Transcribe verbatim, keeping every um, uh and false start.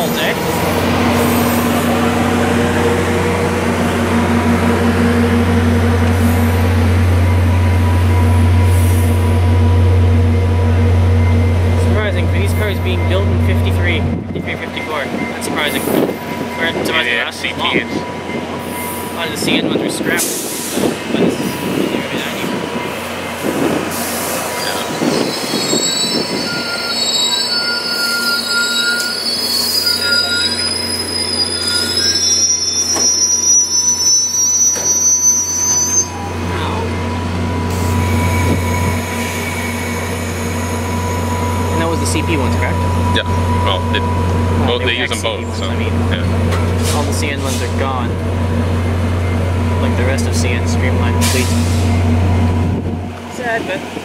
old, eh? Surprising, for these cars being built in fifty-three, fifty-three, fifty-four. That's surprising. Or it's surprising Yeah, they last so C P long. S. A lot of the C N ones were scrapped. But this is really ninety. And that was the C P ones, correct? Yeah. Well, they, Well, both, they they were use them X C P both. ones, So I mean. yeah. All the C N ones are gone. Like the rest of C N Streamline fleet. Sad, but